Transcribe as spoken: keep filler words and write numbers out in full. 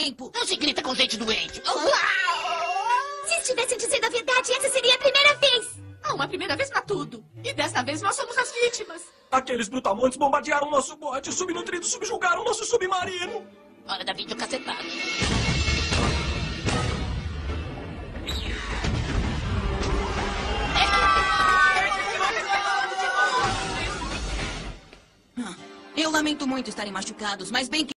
tempo. Não se grita com gente doente. Se estivessem dizendo a verdade, essa seria a primeira vez. Há uma primeira vez pra tudo. E desta vez nós somos as vítimas. Aqueles brutamontes bombardearam nosso bote. Os subnutridos subjugaram nosso submarino. Hora da videocacetada. Eu lamento muito estarem machucados, mas bem que